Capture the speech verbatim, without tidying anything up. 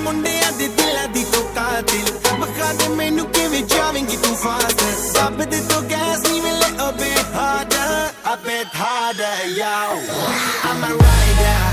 ਮੁੰਡਿਆਂ ਦੇ ਦਿਲਾਂ ਦੀ ਤੂੰ ਕਾਤਿਲ ਬਖਾ ਦੇ ਮੈਨੂੰ ਕਿਵੇਂ ਜਾਵੇਂਗੀ ਤੂੰ ਫਾਸਟ ਦੱਬ ਦੇ ਤੂੰ ਗੈਸ ਨਹੀਂ ਮਿਲੇ ਅਬੇ harder a bit harder yo I'm a rider